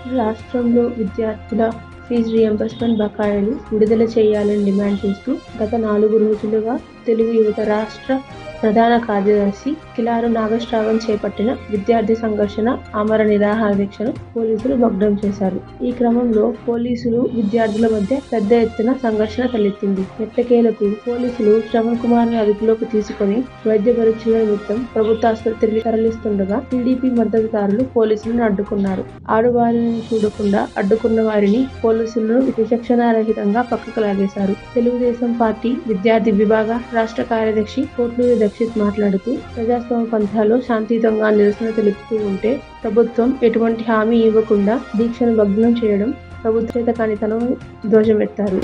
రాష్ట్రంలో విద్యార్థుల fee reimbursement బకాయిలు విడుదల చేయాలని డిమాండ్ చేస్తూ గత 4 రోజులుగా తెలుగు యువత రాష్ట్ర ప్రధాన కార్యదర్శి కిలారు నాగశ్రావణ్ చేపట్టిన విద్యార్థి సంఘర్షణ ఆమరణ నిరాహార దీక్షను పోలీసులు భగ్నం చేశారు. ఈ క్రమంలో పోలీసులు విద్యార్థుల మధ్య పెద్ద ఎత్తున సంఘర్షణ తలెత్తింది. ఎట్టకేలకు పోలీసులు శ్రవణ్ కుమార్ ని అదుపులోకి తీసుకుని వైద్య పరీక్షల నిమిత్తం ప్రభుత్వ ఆసుపత్రికి తరలిస్తుండగా టీడీపీ మద్దతుదారులు పోలీసులను అడ్డుకున్నారు. ఆడువారిని చూడకుండా అడ్డుకున్న వారిని పోలీసులను విచక్షణారహితంగా పక్కకు లాగేశారు. తెలుగుదేశం పార్టీ విద్యార్థి విభాగ రాష్ట్ర కార్యదర్శి కోట్లూరి దక్షిత్ మాట్లాడుతూ ప్రజాస్వామ్య పంథాలో శాంతియుతంగా నిరసన తెలుపుతూ ఉంటే ప్రభుత్వం ఎటువంటి హామీ ఇవ్వకుండా దీక్షను భగ్నం చేయడం ప్రభుత్వ చేతకానితనం ధ్వజమెత్తారు.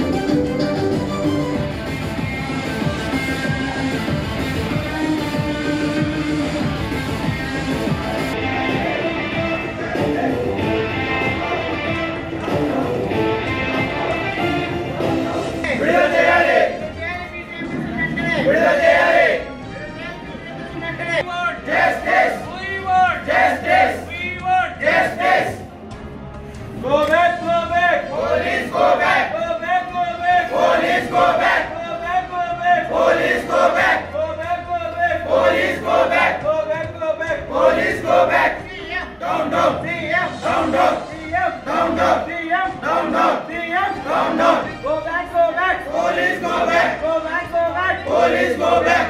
Go back, go back. Police, go back. Go back, go back. Police, go back. Go back, go back. Police, go back. Go back, go back. Police, go back. Go back, go back. Police, go back. Down, down. Down, down. Down, down. Down, down. Down, down. Go back, go back. Police, go back. Go back, go back. Police, go back.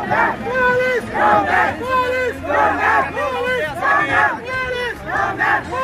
Police!